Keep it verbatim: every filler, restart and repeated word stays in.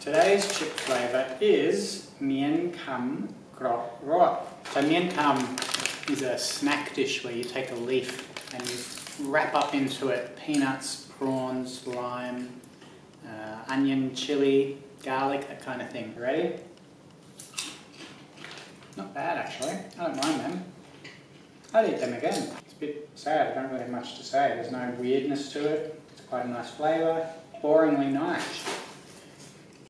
Today's chip flavour is Mien Kham grot rot. So Mien Kham is a snack dish where you take a leaf and you wrap up into it peanuts, prawns, lime, uh, onion, chilli, garlic, that kind of thing. Ready? Not bad actually, I don't mind them. I'd eat them again. It's a bit sad, I don't really have much to say. There's no weirdness to it. It's quite a nice flavour. Boringly nice.